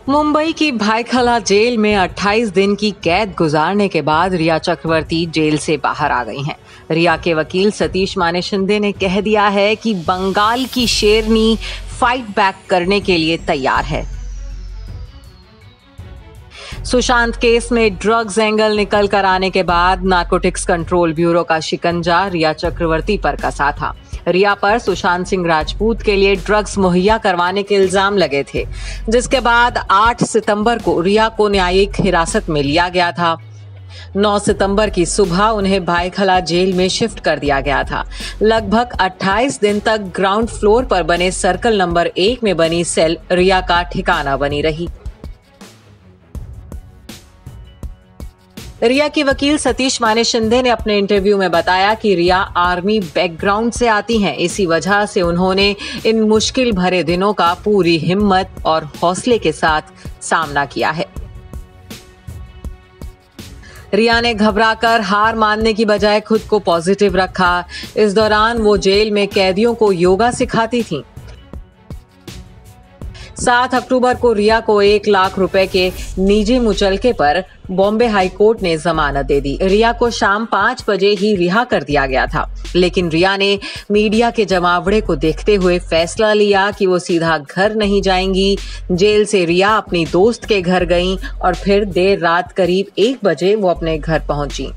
मुंबई की भायखला जेल में 28 दिन की कैद गुजारने के बाद रिया चक्रवर्ती जेल से बाहर आ गई हैं। रिया के वकील सतीश माने शिंदे ने कह दिया है कि बंगाल की शेरनी फाइट बैक करने के लिए तैयार है। सुशांत केस में ड्रग्स एंगल निकल कर आने के बाद नार्कोटिक्स कंट्रोल ब्यूरो का शिकंजा रिया चक्रवर्ती पर कसा था। रिया पर सुशांत सिंह राजपूत के लिए ड्रग्स मुहैया करवाने के इल्जाम लगे थे, जिसके बाद 8 सितंबर को रिया को न्यायिक हिरासत में लिया गया था। 9 सितंबर की सुबह उन्हें भायखला जेल में शिफ्ट कर दिया गया था। लगभग 28 दिन तक ग्राउंड फ्लोर पर बने सर्कल नंबर 1 में बनी सेल रिया का ठिकाना बनी रही। रिया की वकील सतीश माने शिंदे ने अपने इंटरव्यू में बताया कि रिया आर्मी बैकग्राउंड से आती हैं, इसी वजह से उन्होंने इन मुश्किल भरे दिनों का पूरी हिम्मत और हौसले के साथ सामना किया है। रिया ने घबराकर हार मानने की बजाय खुद को पॉजिटिव रखा। इस दौरान वो जेल में कैदियों को योगा सिखाती थीं। 7 अक्टूबर को रिया को 1 लाख रुपए के निजी मुचलके पर बॉम्बे हाई कोर्ट ने जमानत दे दी। रिया को शाम 5 बजे ही रिहा कर दिया गया था, लेकिन रिया ने मीडिया के जमावड़े को देखते हुए फैसला लिया कि वो सीधा घर नहीं जाएंगी। जेल से रिया अपनी दोस्त के घर गईं और फिर देर रात करीब 1 बजे वो अपने घर पहुंची।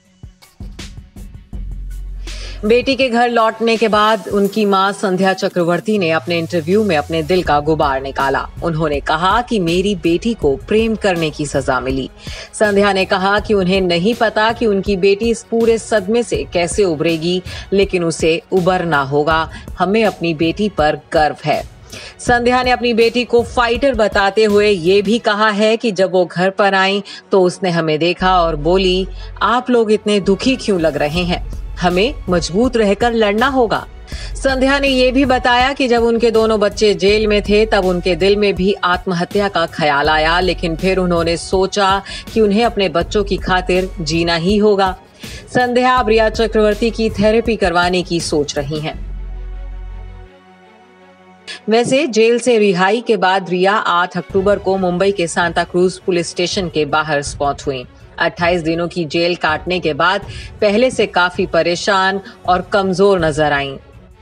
बेटी के घर लौटने के बाद उनकी मां संध्या चक्रवर्ती ने अपने इंटरव्यू में अपने दिल का गुबार निकाला। उन्होंने कहा कि मेरी बेटी को प्रेम करने की सजा मिली। संध्या ने कहा कि उन्हें नहीं पता कि उनकी बेटी इस पूरे सदमे से कैसे उभरेगी, लेकिन उसे उबरना होगा। हमें अपनी बेटी पर गर्व है। संध्या ने अपनी बेटी को फाइटर बताते हुए ये भी कहा है कि जब वो घर पर आई तो उसने हमें देखा और बोली, आप लोग इतने दुखी क्यों लग रहे हैं, हमें मजबूत रहकर लड़ना होगा। संध्या ने यह भी बताया कि जब उनके दोनों बच्चे जेल में थे तब उनके दिल में भी आत्महत्या का ख्याल आया, लेकिन फिर उन्होंने सोचा कि उन्हें अपने बच्चों की खातिर जीना ही होगा। संध्या अब रिया चक्रवर्ती की थेरेपी करवाने की सोच रही हैं। वैसे जेल से रिहाई के बाद रिया 8 अक्टूबर को मुंबई के सांता क्रूज पुलिस स्टेशन के बाहर स्पॉट हुई। 28 दिनों की जेल काटने के बाद पहले से काफी परेशान और कमजोर नजर आईं।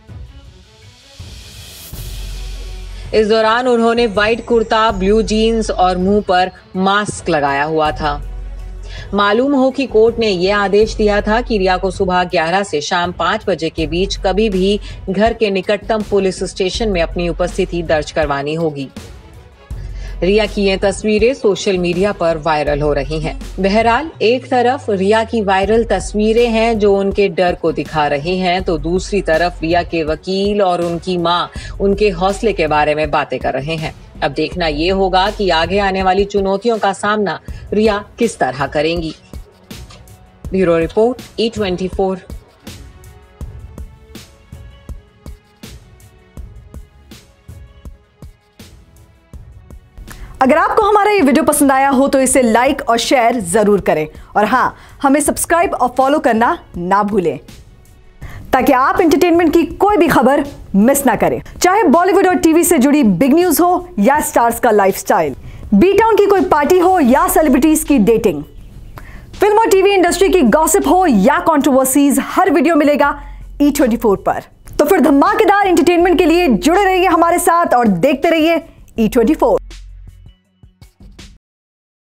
इस दौरान उन्होंने व्हाइट कुर्ता, ब्लू जीन्स और मुंह पर मास्क लगाया हुआ था। मालूम हो कि कोर्ट ने यह आदेश दिया था कि रिया को सुबह 11 से शाम 5 बजे के बीच कभी भी घर के निकटतम पुलिस स्टेशन में अपनी उपस्थिति दर्ज करवानी होगी। रिया की ये तस्वीरें सोशल मीडिया पर वायरल हो रही हैं। बहरहाल एक तरफ रिया की वायरल तस्वीरें हैं जो उनके डर को दिखा रही हैं, तो दूसरी तरफ रिया के वकील और उनकी मां उनके हौसले के बारे में बातें कर रहे हैं। अब देखना ये होगा कि आगे आने वाली चुनौतियों का सामना रिया किस तरह करेंगी। Bureau report E24। अगर आपको हमारा ये वीडियो पसंद आया हो तो इसे लाइक और शेयर जरूर करें, और हाँ, हमें सब्सक्राइब और फॉलो करना ना भूलें ताकि आप एंटरटेनमेंट की कोई भी खबर मिस ना करें, चाहे बॉलीवुड और टीवी से जुड़ी बिग न्यूज हो या स्टार्स का लाइफस्टाइल, बी टाउन की कोई पार्टी हो या सेलिब्रिटीज की डेटिंग, फिल्म और टीवी इंडस्ट्री की गॉसिप हो या कंट्रोवर्सीज, हर वीडियो मिलेगा E24 पर। तो फिर धमाकेदार एंटरटेनमेंट के लिए जुड़े रहिए हमारे साथ और देखते रहिए E24।